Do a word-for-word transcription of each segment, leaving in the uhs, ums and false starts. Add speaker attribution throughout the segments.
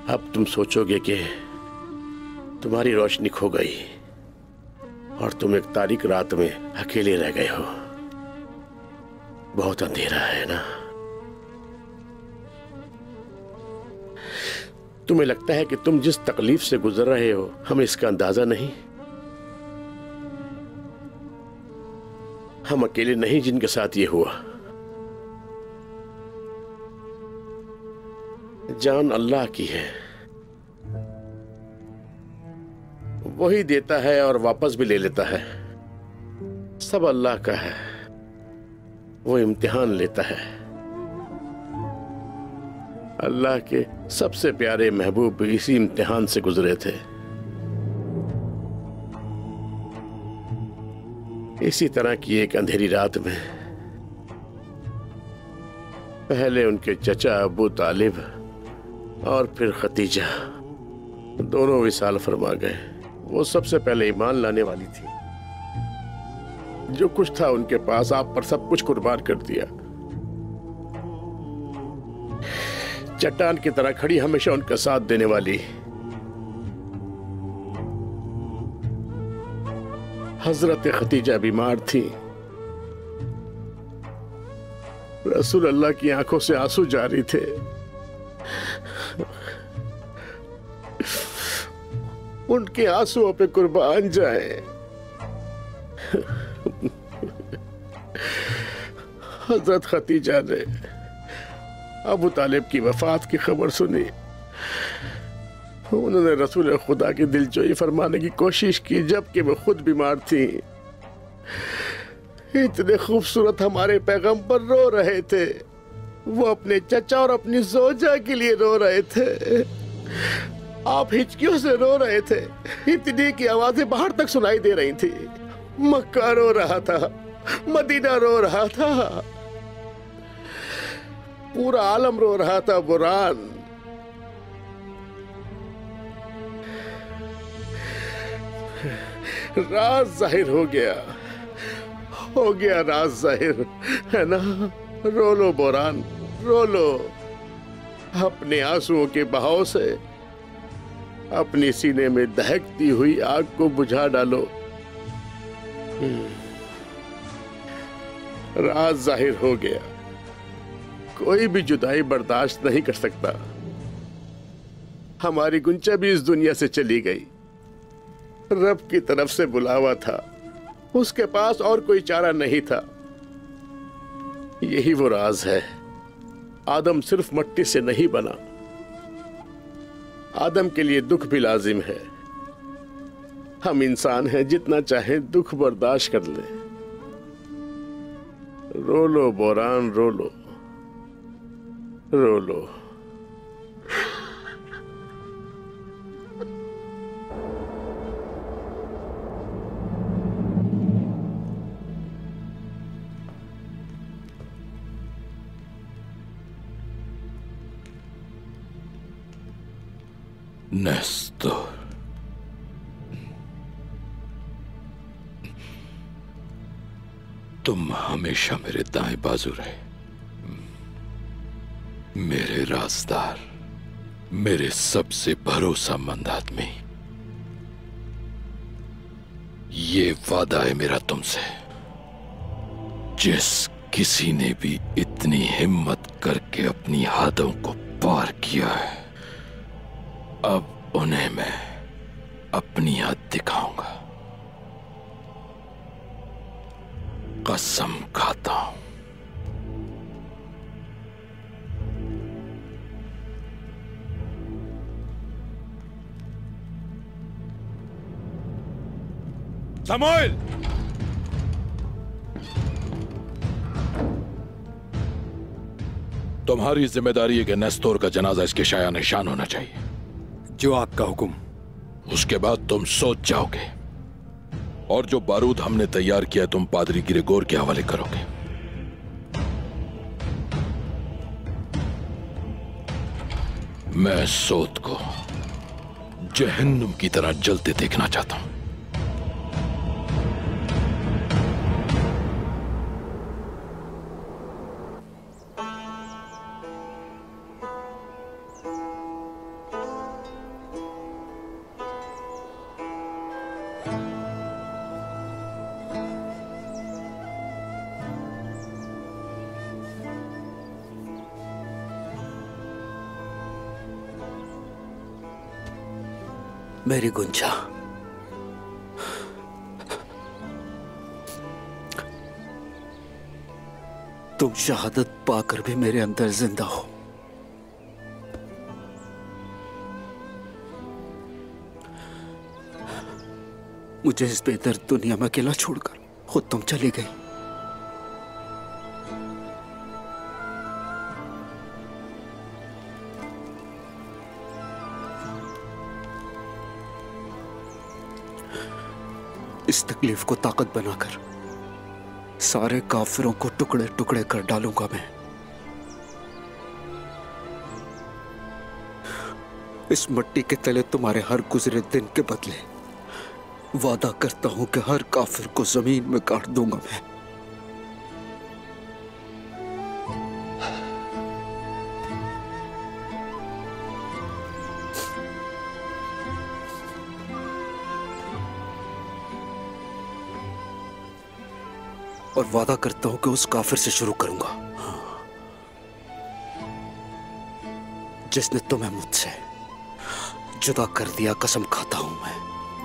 Speaker 1: अब तुम सोचोगे कि तुम्हारी रोशनी खो गई और तुम एक तारीक रात में अकेले रह गए हो। बहुत अंधेरा है ना। तुम्हें लगता है कि तुम जिस तकलीफ से गुजर रहे हो हमें इसका अंदाजा नहीं। हम अकेले नहीं जिनके साथ ये हुआ। जान अल्लाह की है, वही देता है और वापस भी ले लेता है। सब अल्लाह का है, वो इम्तिहान लेता है। अल्लाह के सबसे प्यारे महबूब इसी इम्तिहान से गुजरे थे। इसी तरह की एक अंधेरी रात में पहले उनके चचा अबू तालिब और फिर खतीजा दोनों विसाल फरमा गए। वो सबसे पहले ईमान लाने वाली थी। जो कुछ था उनके पास आप पर सब कुछ कुर्बान कर दिया। चट्टान की तरह खड़ी हमेशा उनका साथ देने वाली हजरत खतीजा बीमार थी। रसूल अल्लाह की आंखों से आंसू जारी थे। उनके आंसुओं पे कुर्बान जाए। हजरत खतीजा ने अबू तालिब की वफात की खबर सुनी। उन्होंने रसूल खुदा की दिलजोई फरमाने की कोशिश की जबकि वो खुद बीमार थी। इतने खूबसूरत हमारे पैगंबर रो रहे थे। वो अपने चचा और अपनी जोजा के लिए रो रहे थे। आप हिचकियों से रो रहे थे। इतनी की आवाजें बाहर तक सुनाई दे रही थी। मक्का रो रहा था, मदीना रो रहा था, पूरा आलम रो रहा था। बुरान राज जाहिर हो गया, हो गया राज जाहिर, है ना। रो लो बुरान, रो लो। अपने आंसुओं के बहाव से अपनी सीने में दहकती हुई आग को बुझा डालो। राज जाहिर हो गया। कोई भी जुदाई बर्दाश्त नहीं कर सकता। हमारी गुंचा भी इस दुनिया से चली गई। रब की तरफ से बुलावा था, उसके पास और कोई चारा नहीं था। यही वो राज है। आदम सिर्फ मट्टी से नहीं बना। आदम के लिए दुख भी लाजिम है। हम इंसान हैं, जितना चाहें दुख बर्दाश्त कर लें। रो लो बोरान, रो लो, रो लो।
Speaker 2: नेस्तोर, तुम हमेशा मेरे दाएं बाजू रहे, मेरे राजदार, मेरे सबसे भरोसामंद आदमी। ये वादा है मेरा तुमसे। जिस किसी ने भी इतनी हिम्मत करके अपनी हदों को पार किया है, अब उन्हें मैं अपनी हद दिखाऊंगा। कसम खाता हूं।
Speaker 3: समूएल,
Speaker 2: तुम्हारी जिम्मेदारी है कि नेस्तोर का जनाजा इसके शाया निशान होना चाहिए।
Speaker 3: जो आपका हुक्म।
Speaker 2: उसके बाद तुम सोच जाओगे और जो बारूद हमने तैयार किया तुम पादरी गिरेगोर के हवाले करोगे। मैं सोत को जहन्नुम की तरह जलते देखना चाहता हूं।
Speaker 4: मेरी गुंजा, तुम शहादत पाकर भी मेरे अंदर जिंदा हो। मुझे इस बेदर्द दुनिया में अकेला छोड़कर खुद तुम चली गई। इस तकलीफ को ताकत बनाकर सारे काफिरों को टुकड़े टुकड़े कर डालूंगा मैं। इस मिट्टी के तले तुम्हारे हर गुजरे दिन के बदले वादा करता हूं कि हर काफिर को जमीन में काट दूंगा मैं। और वादा करता हूं कि उस काफिर से शुरू करूंगा जिसने तुम्हें मुझसे जुदा कर दिया। कसम खाता हूं मैं।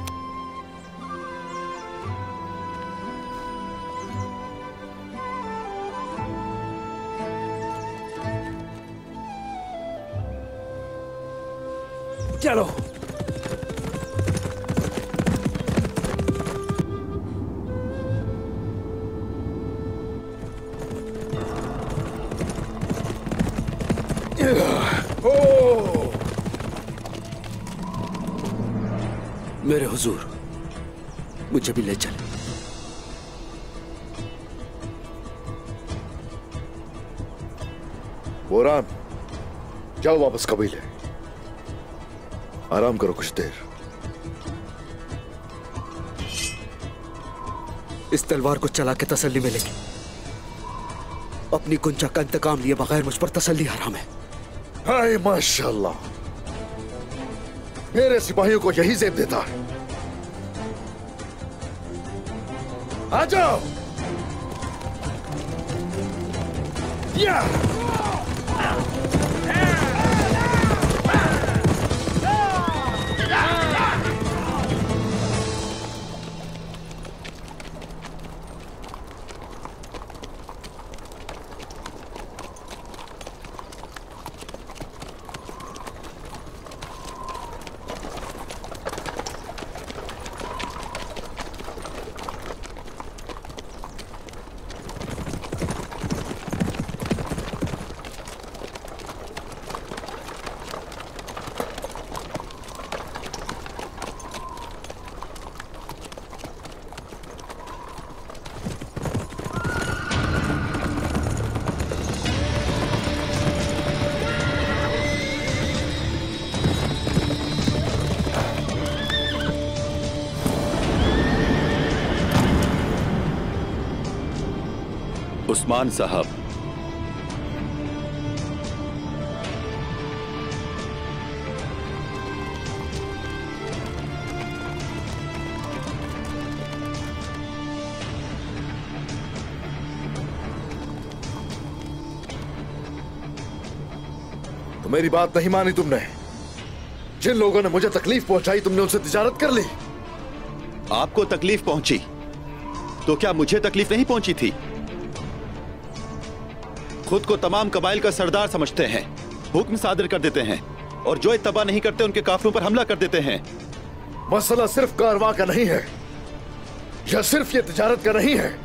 Speaker 4: चलो मेरे हुजूर, मुझे भी ले चले।
Speaker 1: बोरान, जाओ वापस कबीले, आराम करो कुछ देर।
Speaker 4: इस तलवार को चला के तसल्ली मिलेगी। अपनी गुंजा का इंतकाम लिए बगैर मुझ पर तसल्ली हराम है।
Speaker 1: हाय माशाल्लाह, मेरे सिपाहियों को यही ज़ेब देता है। आ जाओ। या
Speaker 5: उस्मान साहब,
Speaker 1: तो मेरी बात नहीं मानी तुमने। जिन लोगों ने मुझे तकलीफ पहुंचाई तुमने उनसे तिजारत कर ली।
Speaker 5: आपको तकलीफ पहुंची तो क्या मुझे तकलीफ नहीं पहुंची थी? खुद को तमाम कबाइल का सरदार समझते हैं, हुक्म सादर कर देते हैं और जो इत्तबा नहीं करते उनके काफिरों पर हमला कर देते हैं।
Speaker 1: मसला सिर्फ कारवां का नहीं है, या सिर्फ ये तिजारत का नहीं है,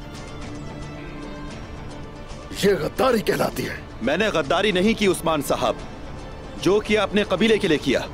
Speaker 1: ये गद्दारी कहलाती है।
Speaker 5: मैंने गद्दारी नहीं की उस्मान साहब, जो किया अपने कबीले के लिए किया।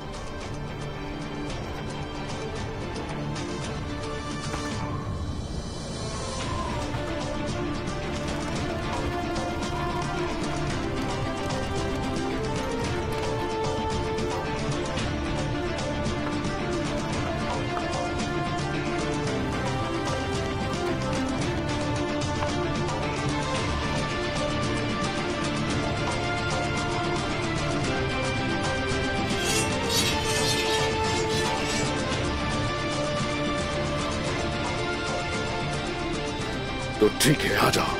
Speaker 1: तो ठीक है, आ जाओ।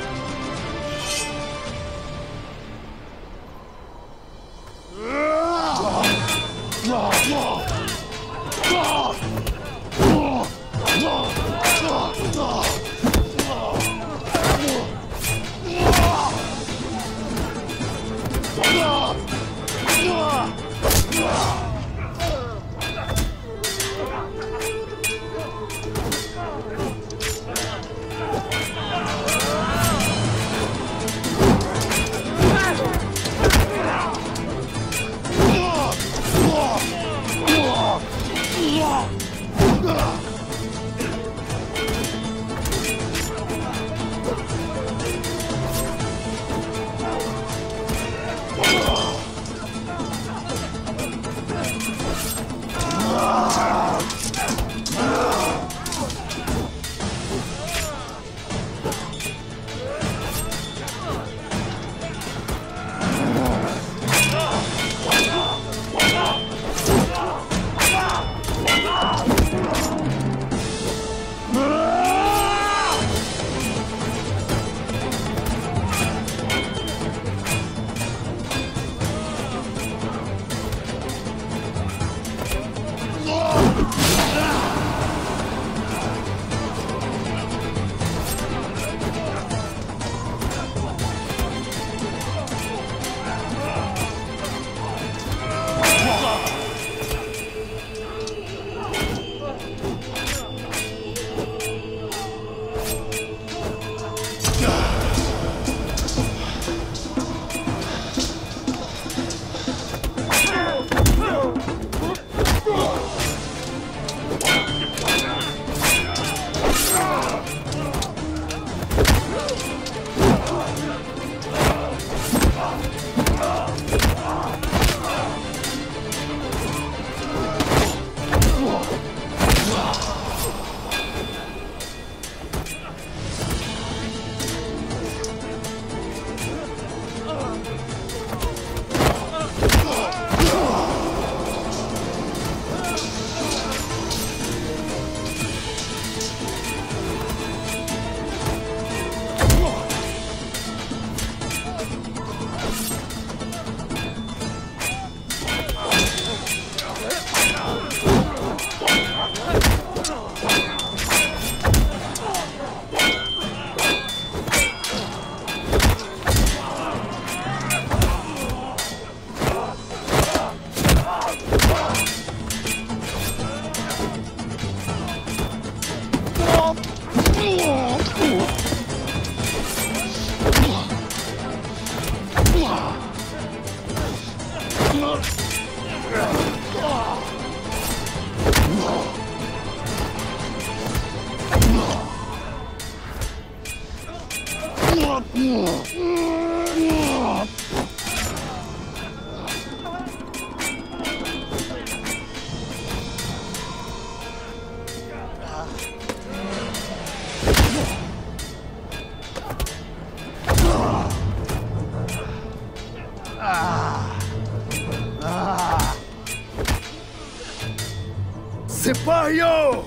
Speaker 2: सिपाहियों,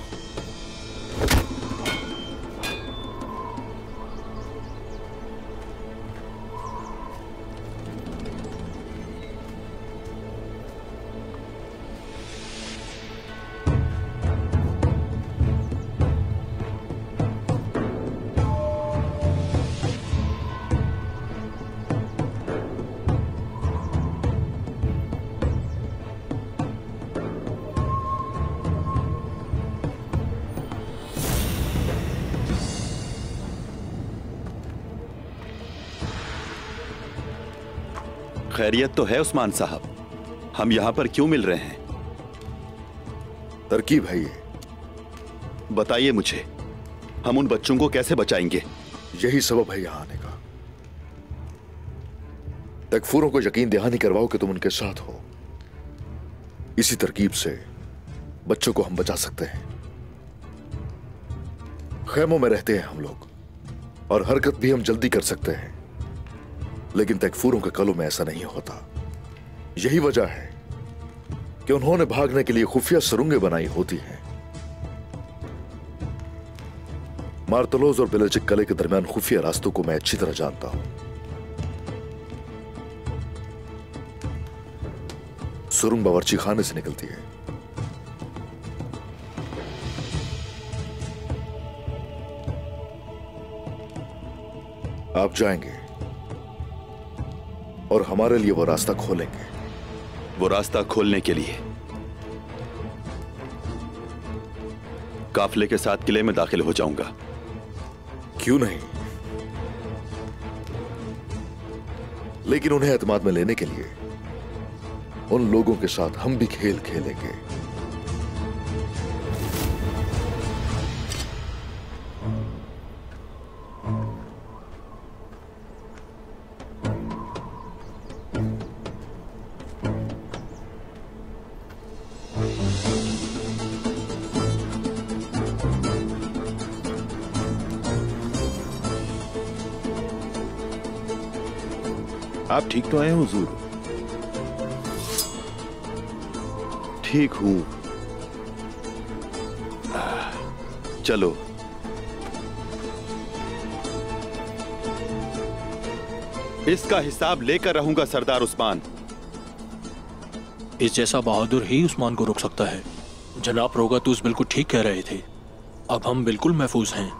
Speaker 5: खैरियत तो है उस्मान साहब, हम यहां पर क्यों मिल रहे हैं?
Speaker 2: तरकीब है ये।
Speaker 5: बताइए मुझे, हम उन बच्चों को कैसे बचाएंगे?
Speaker 2: यही सबब है यहां आने का। तकफूरों को यकीन दहानी करवाओ कि तुम उनके साथ हो। इसी तरकीब से बच्चों को हम बचा सकते हैं। खेमों में रहते हैं हम लोग और हरकत भी हम जल्दी कर सकते हैं, लेकिन तकफूरों के कलों में ऐसा नहीं होता। यही वजह है कि उन्होंने भागने के लिए खुफिया सुरंगें बनाई होती हैं। मार्तलोज और बेलजिक कले के दरमियान खुफिया रास्तों को मैं अच्छी तरह जानता हूं। सुरंग बावर्ची खाने से निकलती है। आप जाएंगे और हमारे लिए वो रास्ता खोलेंगे।
Speaker 5: वो रास्ता खोलने के लिए काफिले के साथ किले में दाखिल हो जाऊंगा।
Speaker 2: क्यों नहीं, लेकिन उन्हें एतमाद में लेने के लिए उन लोगों के साथ हम भी खेल खेलेंगे।
Speaker 5: आप ठीक तो आए हो हुजूर? ठीक हूं। चलो। इसका हिसाब लेकर रहूंगा सरदार उस्मान।
Speaker 6: इस जैसा बहादुर ही उस्मान को रोक सकता है। जनाब रोगातूस बिल्कुल ठीक कह रहे थे। अब हम बिल्कुल महफूज हैं।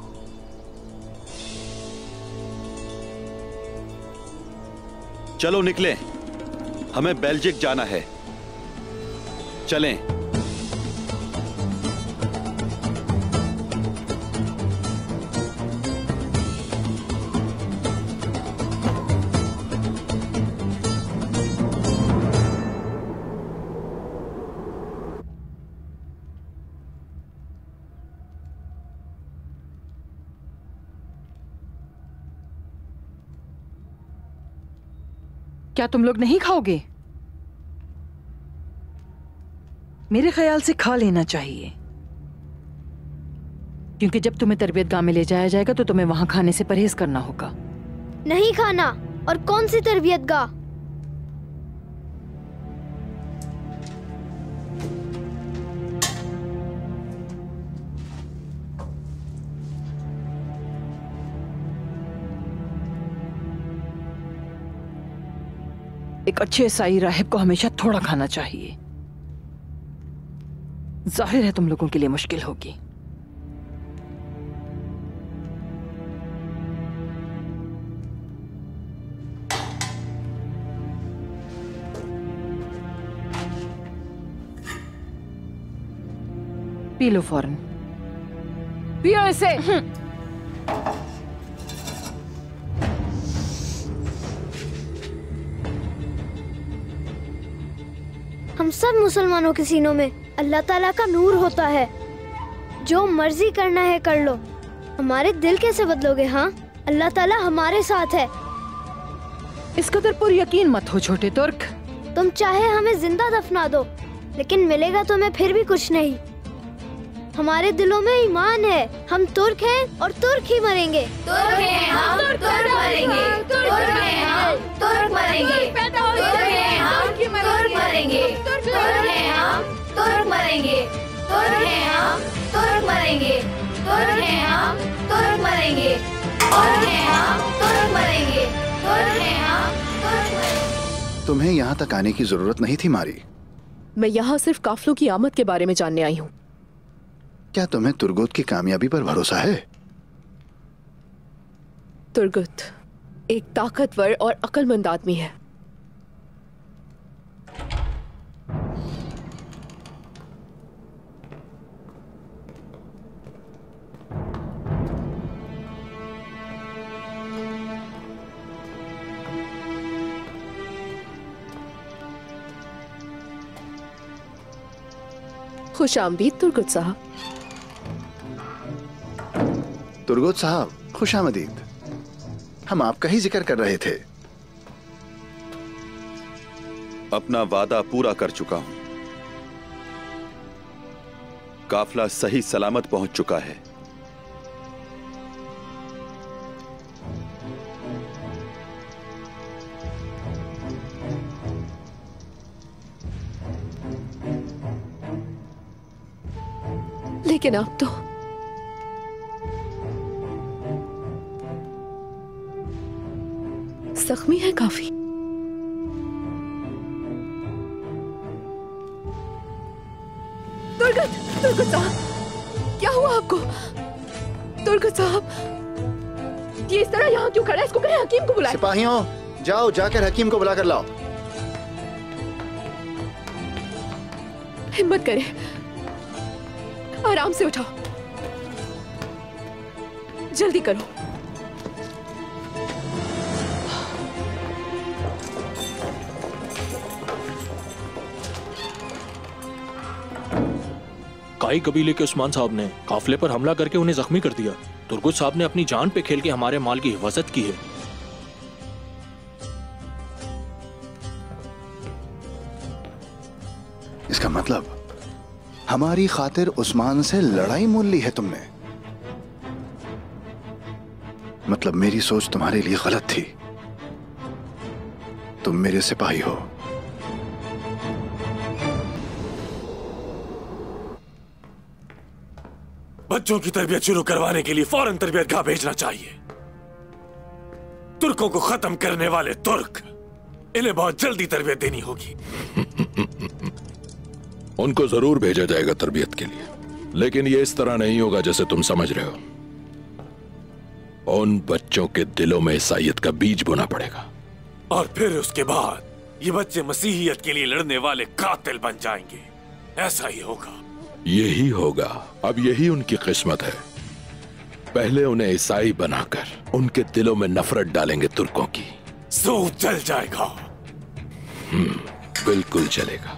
Speaker 5: चलो निकलें, हमें बेल्जिक जाना है। चलें।
Speaker 7: क्या तुम लोग नहीं खाओगे? मेरे ख्याल से खा लेना चाहिए, क्योंकि जब तुम्हें तरबियत गाह में ले जाया जाएगा तो तुम्हें वहां खाने से परहेज करना होगा।
Speaker 8: नहीं खाना। और कौन सी तरबियत गाह?
Speaker 7: एक अच्छे ईसाई राहिब को हमेशा थोड़ा खाना चाहिए। जाहिर है तुम लोगों के लिए मुश्किल होगी। पी लो फौरन, पियो इसे।
Speaker 8: हम सब मुसलमानों के सीनों में अल्लाह ताला का नूर होता है। जो मर्जी करना है कर लो। हमारे दिल कैसे बदलोगे? हाँ, अल्लाह ताला हमारे साथ है।
Speaker 7: इस कदर पुर यकीन मत हो छोटे तुर्क।
Speaker 8: तुम चाहे हमें जिंदा दफना दो, लेकिन मिलेगा तुम्हें फिर भी कुछ नहीं। हमारे दिलों में ईमान है। हम तुर्क हैं और तुर्क ही मरेंगे।
Speaker 9: तुर्क हैं हम, तुर्क मरेंगे। तुर्क हैं हम, तुर्क मरेंगे। तुर्क हैं हम, तुर्क मरेंगे। तुर्क हैं हम, तुर्क मरेंगे। तुर्क हैं हम, तुर्क मरेंगे।
Speaker 10: तुम्हें यहाँ तक आने की जरूरत नहीं थी मारी।
Speaker 11: मैं यहाँ सिर्फ काफलों की आमद के बारे में जानने आई हूँ।
Speaker 10: क्या तुम्हें तुर्गुत की कामयाबी पर भरोसा है?
Speaker 11: तुर्गुत एक ताकतवर और अक्लमंद आदमी है। खुश आमदीद तुर्गुत साहब।
Speaker 10: तुर्गुत साहब, खुश आमदीद। हम आपका ही जिक्र कर रहे थे।
Speaker 5: अपना वादा पूरा कर चुका हूं। काफला सही सलामत पहुंच चुका है।
Speaker 11: लेकिन आप तो जख्मी है काफी। तुर्गुत, तुर्गुत साहब, क्या हुआ आपको? तुर्गुत साहब, ये इस तरह यहाँ क्यों खड़ा है? इसको कहें हकीम को बुलाएं।
Speaker 10: सिपाहियों, जाओ जाकर हकीम को बुला कर लाओ।
Speaker 11: हिम्मत करें, आराम से उठाओ, जल्दी करो।
Speaker 6: काई कबीले के उस्मान साहब ने काफले पर हमला करके उन्हें जख्मी कर दिया। तुर्गुत साहब ने अपनी जान पे खेल के हमारे माल की हिफाजत की है।
Speaker 10: इसका मतलब हमारी खातिर उस्मान से लड़ाई मोल ली है तुमने। मतलब मेरी सोच तुम्हारे लिए गलत थी। तुम मेरे सिपाही हो।
Speaker 3: बच्चों की तरबियत शुरू करवाने के लिए फौरन तरबियत गाह भेजना चाहिए। तुर्कों को खत्म करने वाले तुर्क, इन्हें बहुत जल्दी तरबियत देनी होगी।
Speaker 2: उनको जरूर भेजा जाएगा तरबियत के लिए, लेकिन ये इस तरह नहीं होगा जैसे तुम समझ रहे हो। उन बच्चों के दिलों में ईसाईयत का बीज बोना पड़ेगा,
Speaker 3: और फिर उसके बाद ये बच्चे मसीहियत के लिए लड़ने वाले कातिल बन जाएंगे। ऐसा ही होगा।
Speaker 2: यही होगा। अब यही उनकी किस्मत है। पहले उन्हें ईसाई बनाकर उनके दिलों में नफरत डालेंगे तुर्कों की।
Speaker 3: सो जल जाएगा।
Speaker 2: हम्म, बिल्कुल चलेगा।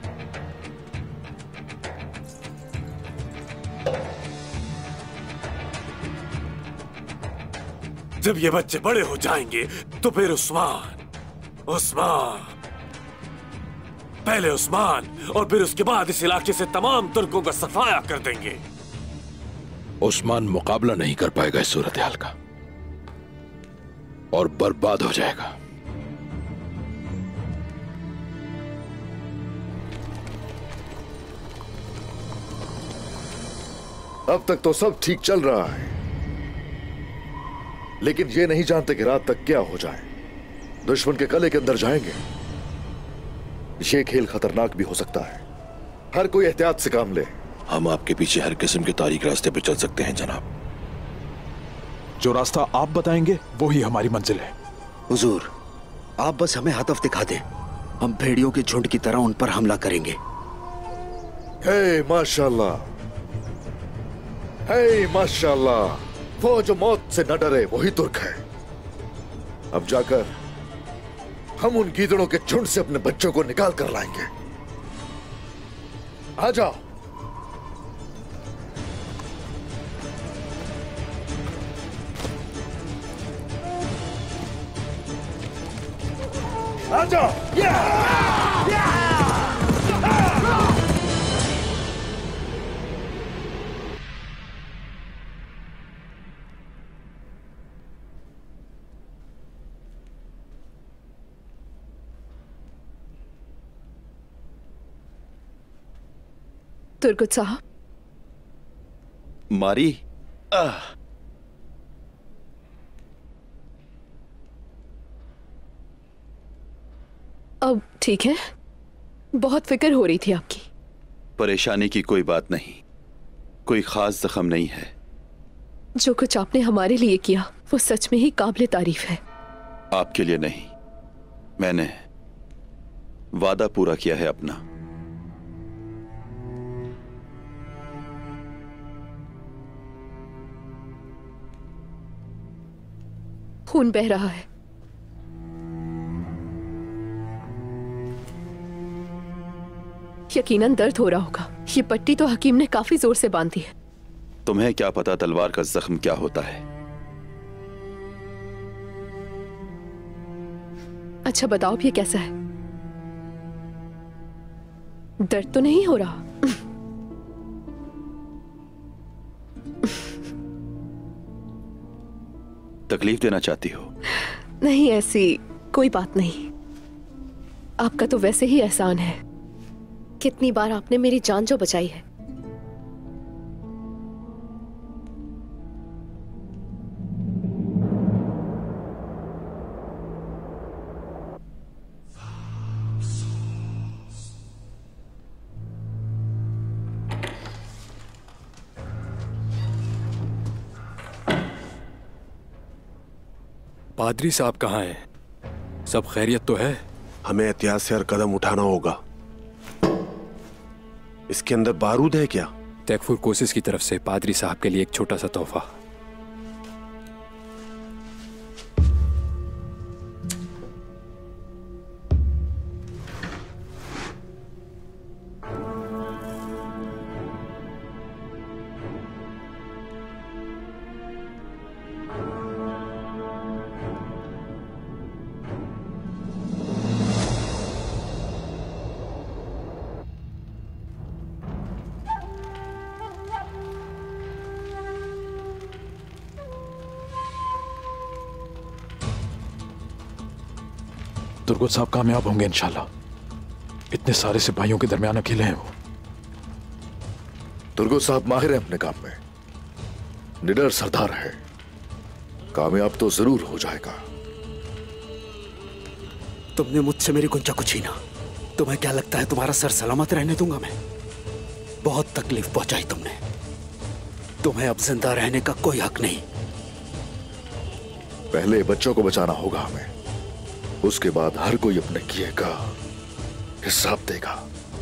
Speaker 3: जब ये बच्चे बड़े हो जाएंगे तो फिर उस्मान, उस्मान, पहले उस्मान और फिर उसके बाद इस इलाके से तमाम तुर्कों का सफाया कर देंगे।
Speaker 2: उस्मान मुकाबला नहीं कर पाएगा इस सूरत हाल का और बर्बाद हो जाएगा।
Speaker 12: अब तक तो सब ठीक चल रहा है, लेकिन ये नहीं जानते कि रात तक क्या हो जाए। दुश्मन के गले के अंदर जाएंगे। ये खेल खतरनाक भी हो सकता है। हर कोई एहतियात से काम ले।
Speaker 13: हम आपके पीछे हर किस्म के तारीख रास्ते पे चल सकते हैं जनाब।
Speaker 14: जो रास्ता आप बताएंगे वो ही हमारी मंजिल है।
Speaker 4: हुजूर, आप बस हमें हदफ दिखा दें, हम भेड़ियों के झुंड की तरह उन पर हमला करेंगे।
Speaker 12: हे माशाल्लाह, हे माशाल्लाह, वो जो मौत से न डरे वही तुर्क है। अब जाकर हम उन गीदड़ों के झुंड से अपने बच्चों को निकाल कर लाएंगे। आ जाओ। आ जाओ। या! या!
Speaker 11: तुर्गुत साहब,
Speaker 5: मारी,
Speaker 11: अब ठीक है? बहुत फिक्र हो रही थी आपकी।
Speaker 5: परेशानी की कोई बात नहीं, कोई खास जख्म नहीं है।
Speaker 11: जो कुछ आपने हमारे लिए किया वो सच में ही काबिले तारीफ है।
Speaker 5: आपके लिए नहीं, मैंने वादा पूरा किया है अपना।
Speaker 11: खून बह रहा है। यकीनन दर्द हो रहा होगा। ये पट्टी तो हकीम ने काफी जोर से बांधी है।
Speaker 5: तुम्हें क्या पता तलवार का जख्म क्या होता है?
Speaker 11: अच्छा बताओ ये कैसा है? दर्द तो नहीं हो रहा?
Speaker 5: तकलीफ देना चाहती हो?
Speaker 11: नहीं, ऐसी कोई बात नहीं। आपका तो वैसे ही एहसान है। कितनी बार आपने मेरी जान जो बचाई है।
Speaker 15: पादरी साहब कहाँ हैं? सब खैरियत तो है?
Speaker 3: हमें एहतियात से हर कदम उठाना होगा। इसके अंदर बारूद है क्या?
Speaker 15: तैकफुर कोशिश की तरफ से पादरी साहब के लिए एक छोटा सा तोहफा।
Speaker 14: तुर्गत साहब कामयाब होंगे इंशाल्लाह। इतने सारे सिपाहियों के दरमियान अकेले हैं वो।
Speaker 12: तुर्गत साहब माहिर है अपने काम में, निडर सरदार है, कामयाब तो जरूर हो जाएगा।
Speaker 4: तुमने मुझसे मेरी गुंजा को छीना। तुम्हें क्या लगता है तुम्हारा सर सलामत रहने दूंगा मैं? बहुत तकलीफ पहुंचाई तुमने। तुम्हें अब जिंदा रहने का कोई हक नहीं।
Speaker 12: पहले बच्चों को बचाना होगा हमें, उसके बाद हर कोई अपने किए का हिसाब देगा।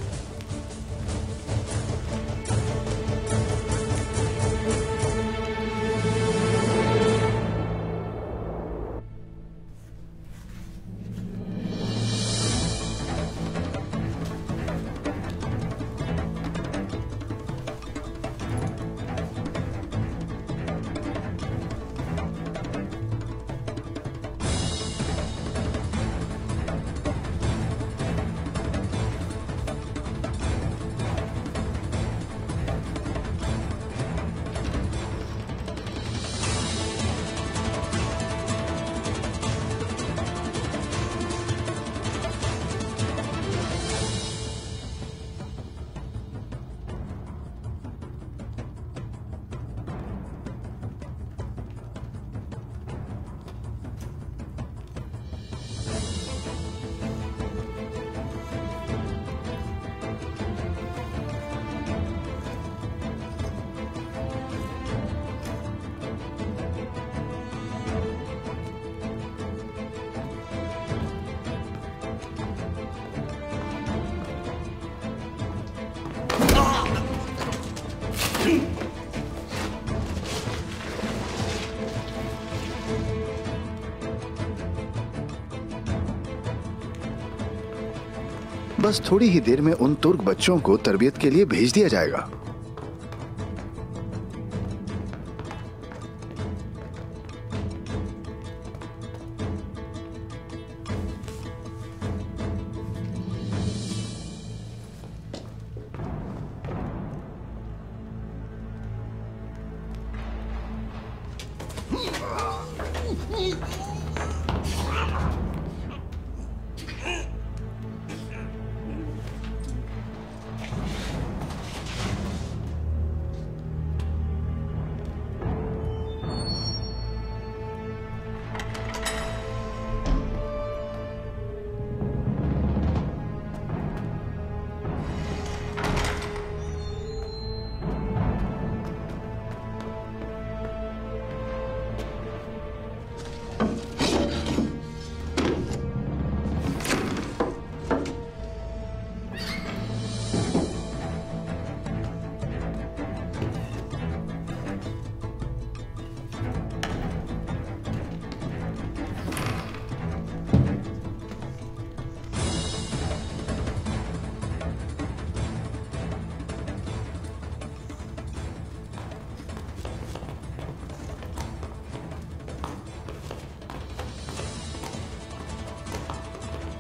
Speaker 10: बस थोड़ी ही देर में उन तुर्क बच्चों को तरबियत के लिए भेज दिया जाएगा।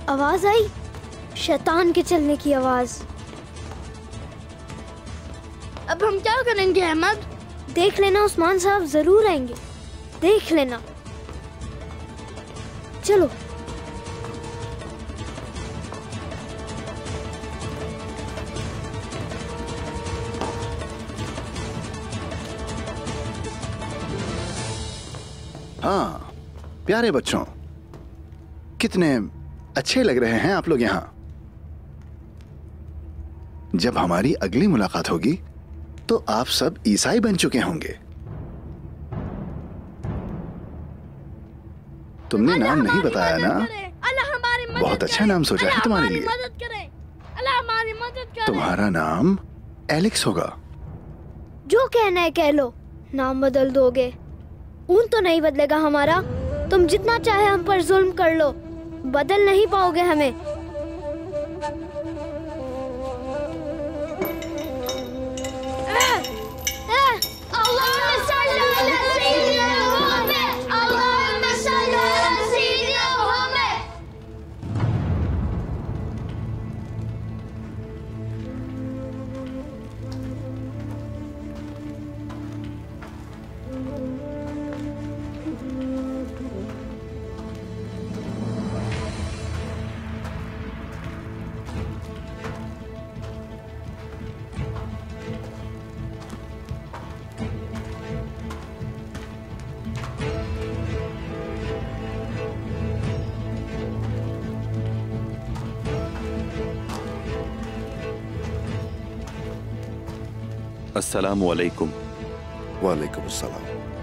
Speaker 8: आवाज आई, शैतान के चलने की आवाज।
Speaker 9: अब हम क्या करेंगे अहमद?
Speaker 8: देख लेना, उस्मान साहब जरूर आएंगे, देख लेना। चलो।
Speaker 10: हाँ प्यारे बच्चों, कितने अच्छे लग रहे हैं आप लोग यहाँ। जब हमारी अगली मुलाकात होगी तो आप सब ईसाई बन चुके होंगे। तुमने नाम नहीं बताया ना? बहुत अच्छा नाम सोचा है तुम्हारे लिए। तुम्हारा नाम एलेक्स होगा।
Speaker 8: जो कहना है कह लो, नाम बदल दोगे। ऊन तो नहीं बदलेगा हमारा। तुम जितना चाहे हम पर जुल्म कर लो, बदल नहीं पाओगे हमें।
Speaker 5: अस्सलामु अलैकुम।
Speaker 12: वालेकुम अस्सलाम।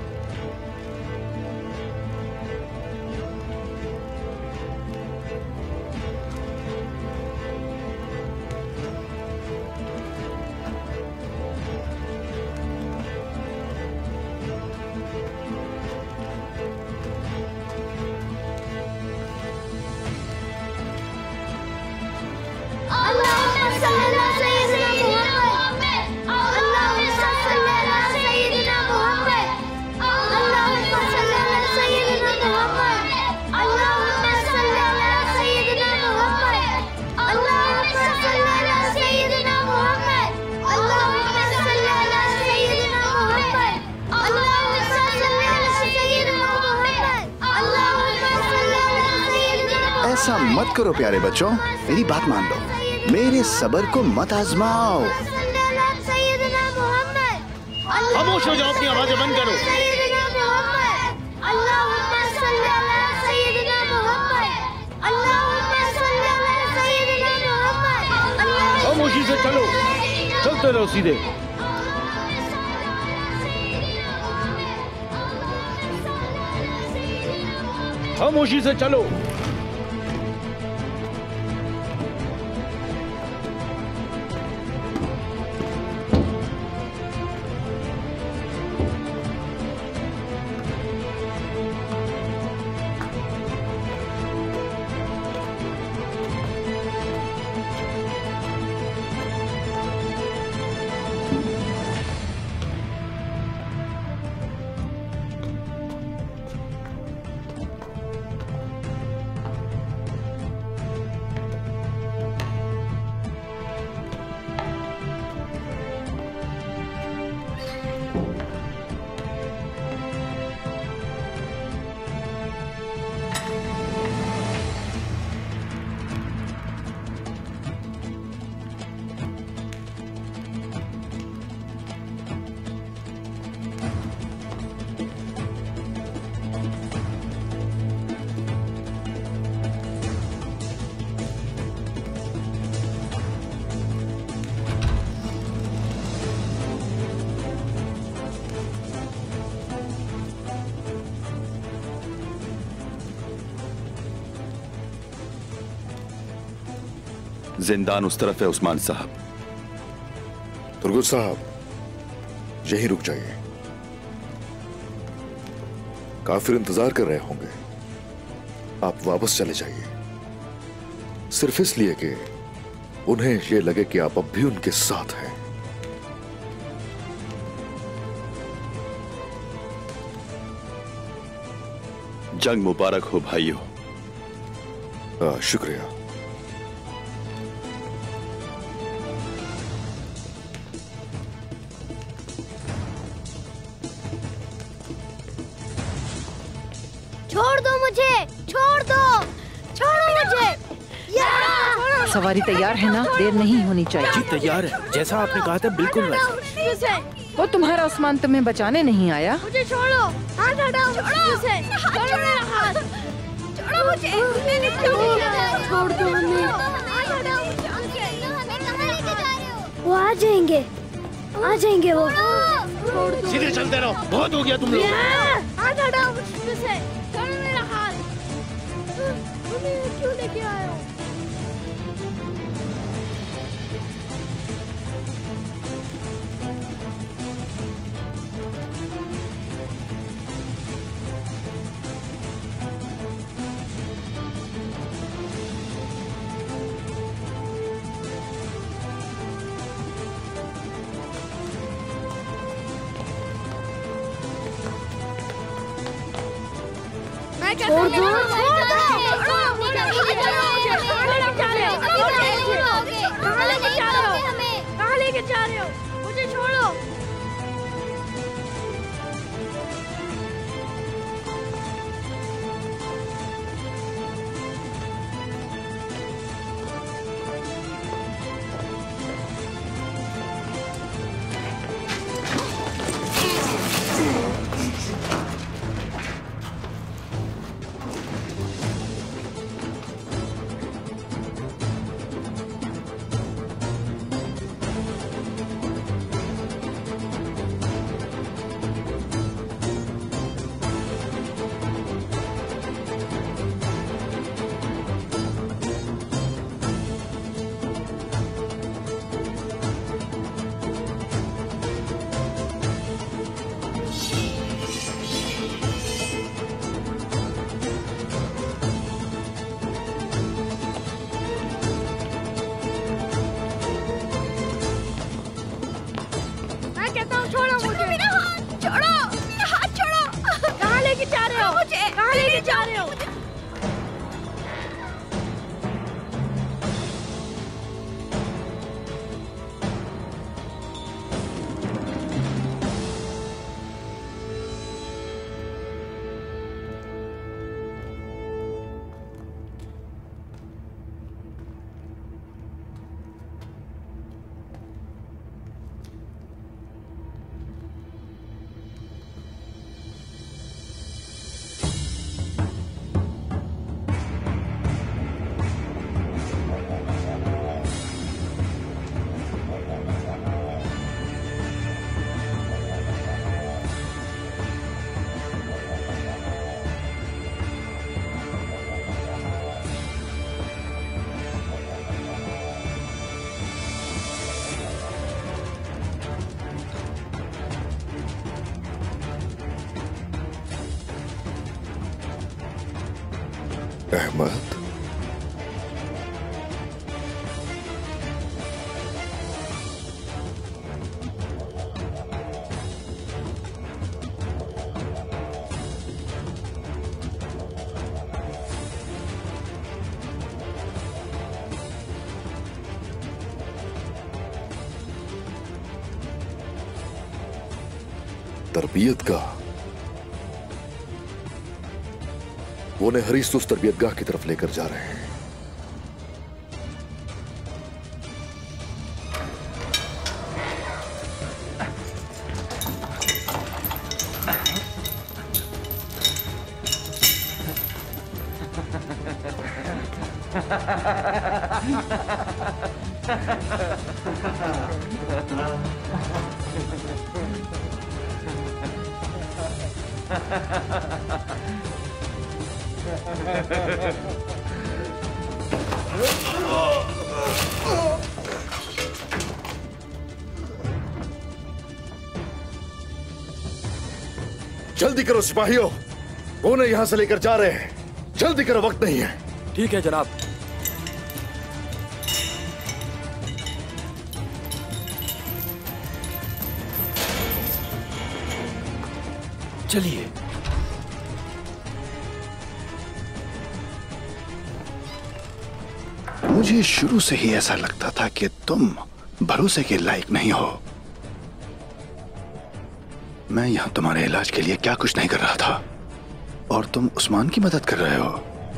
Speaker 10: ऐसा मत करो प्यारे बच्चों, मेरी बात मान लो, मेरे सब्र को मत आजमाओ।
Speaker 1: खामोश हो जाओ, अपनी आवाजें बंद करो। खामोशी से चलो, चलते रहो सीधे। खामोशी से चलो।
Speaker 5: जिंदान उस तरफ है उस्मान साहब।
Speaker 12: तुर्गुत साहब, यहीं रुक जाइए। काफिर इंतजार कर रहे होंगे, आप वापस चले जाइए। सिर्फ इसलिए कि उन्हें यह लगे कि आप अब भी उनके साथ हैं।
Speaker 5: जंग मुबारक हो भाइयों।
Speaker 12: आ, शुक्रिया।
Speaker 8: छोड़ दो मुझे, छोड़ दो, छोड़ो मुझे।
Speaker 7: सवारी तैयार है ना? देर नहीं होनी चाहिए।
Speaker 4: जी तैयार है, जैसा आपने कहा था बिल्कुल वैसा।
Speaker 7: वो तुम्हारा उस्मान तुम्हें बचाने नहीं आया।
Speaker 8: मुझे छोड़ो, हाथ हटाओ मुझसे, छोड़ो मेरा हाथ, छोड़ो मुझे, छोड़ दो हमें। वो आ जाएंगे, आ जाएंगे वो।
Speaker 1: सीधे चलते रहो, बहुत हो गया तुम लोग।
Speaker 8: हाथ हटाओ मुझसे, छोड़ो मेरा हाथ। हमें क्यों लेके आए हो? छोड़ दो, छोड़ दो, कहाँ लेके जा रहे हो? कहाँ लेके जा रहे हो? मुझे छोड़ो।
Speaker 12: अहमद, तरबियत का वो उन्हें हरीस उस तरबियतगाह की तरफ लेकर जा रहे हैं। जल्दी करो सिपाहियों, वो उन्हें यहां से लेकर जा रहे हैं। जल्दी करो, वक्त नहीं है।
Speaker 15: ठीक है जनाब। चलिए।
Speaker 10: मुझे शुरू से ही ऐसा लगता था कि तुम भरोसे के लायक नहीं हो। मैं यहां तुम्हारे इलाज के लिए क्या कुछ नहीं कर रहा था, और तुम उस्मान की मदद कर रहे हो।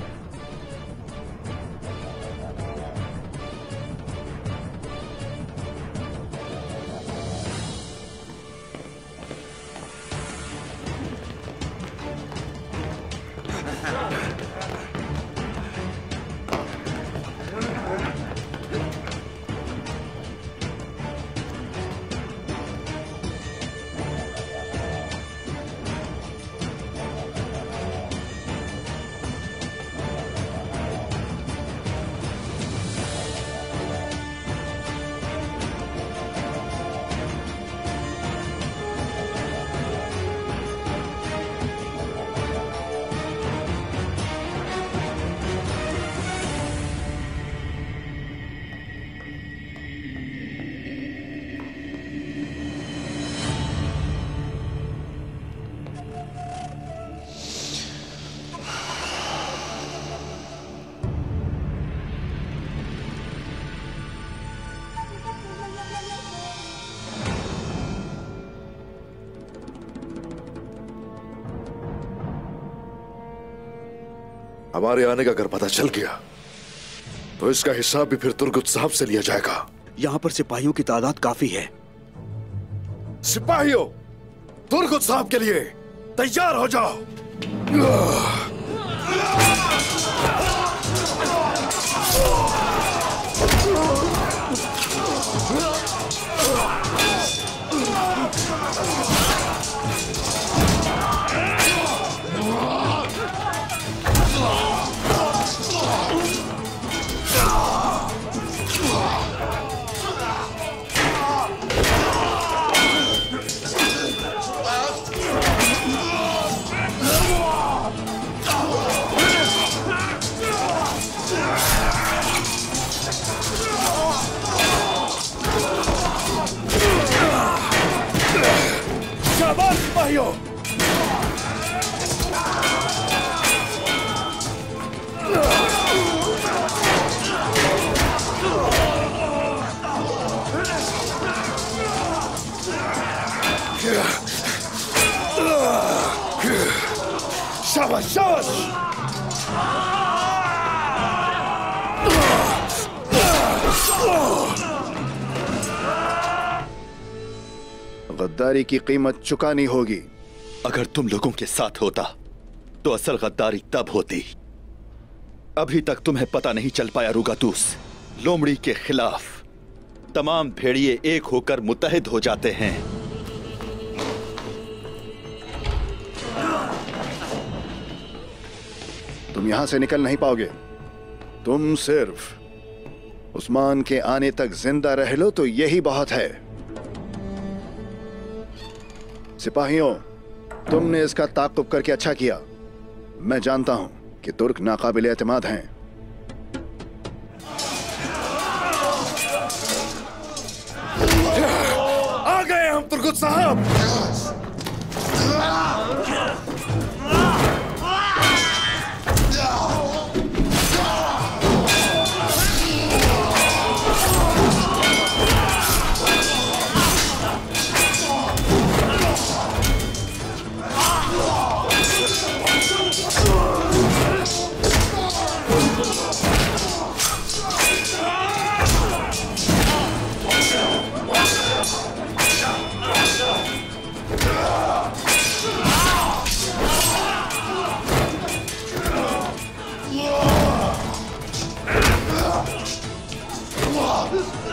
Speaker 12: हमारे आने का अगर पता चल गया तो इसका हिसाब भी फिर तुर्गुत साहब से लिया जाएगा।
Speaker 4: यहाँ पर सिपाहियों की तादाद काफी है।
Speaker 12: सिपाहियों, तुर्गुत साहब के लिए तैयार हो जाओ।
Speaker 1: शाबाश सिपाहियों! शाबाश शाबाश!
Speaker 10: गद्दारी की कीमत चुकानी होगी।
Speaker 5: अगर तुम लोगों के साथ होता तो असल गद्दारी तब होती। अभी तक तुम्हें पता नहीं चल पाया रुगातूस। लोमड़ी के खिलाफ तमाम भेड़िए एक होकर मुत्तहिद हो जाते हैं।
Speaker 10: तुम यहां से निकल नहीं पाओगे। तुम सिर्फ उस्मान के आने तक जिंदा रह लो तो यही बहुत है। सिपाहियों, तुमने इसका ताक़ुब करके अच्छा किया। मैं जानता हूं कि तुर्क नाकाबिल एतमाद हैं।
Speaker 1: आ गए हम तुर्गुत साहब। This